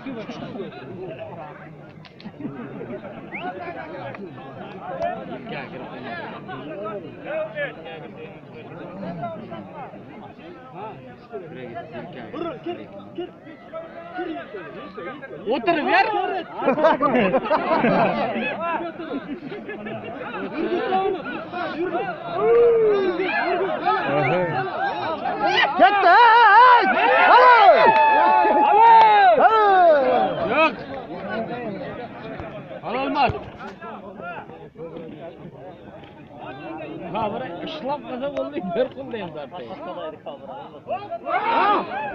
Otur ver. Gitti. Yok. Olmaz. Ha bırak ışlak masa oldu bir kundayım zaten.